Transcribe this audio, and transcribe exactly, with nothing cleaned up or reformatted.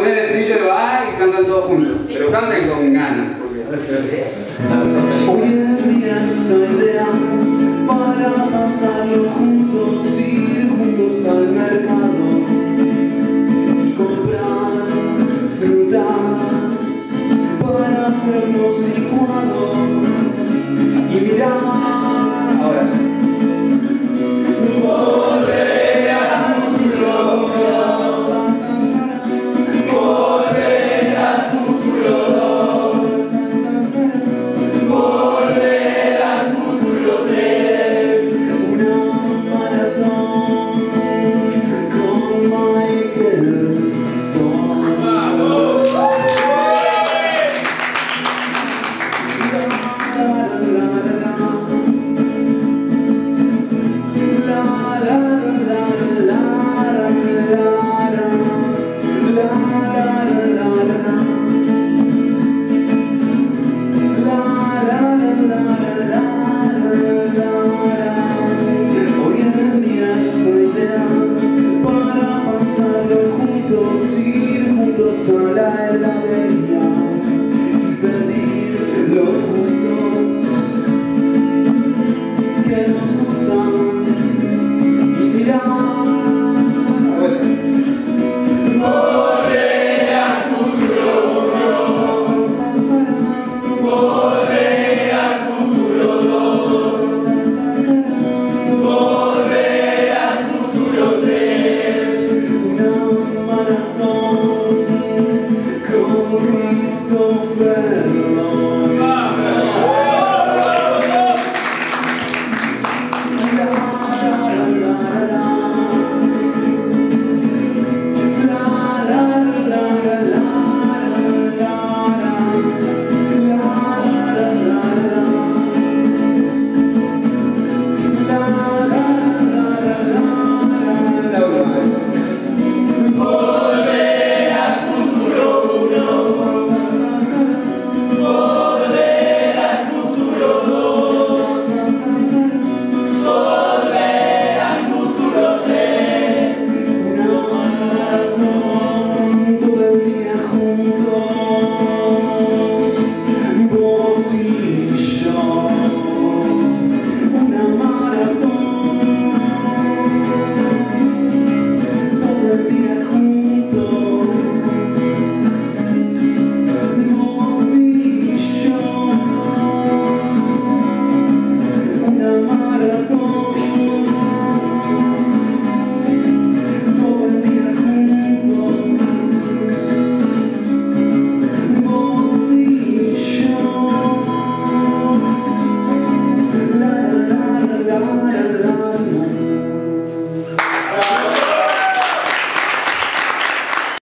poner el estribillo de A y cantan todos juntos. Pero canten con ganas, porque... Hoy en día esta idea para pasarlo juntos, ir juntos al mercado, comprar frutas para hacernos licuados y mirar. Ahora. Volver al futuro. Volver al futuro. Volver al futuro tres. Una maratón con Michael Ford. Hoy en día esta idea para pasarlo juntos, ir juntos a la heladería y pedir los gustos que nos gustan y mirar. Volver al futuro uno, volver al futuro dos, volver al futuro tres. Una maratón con Christopher Nolan.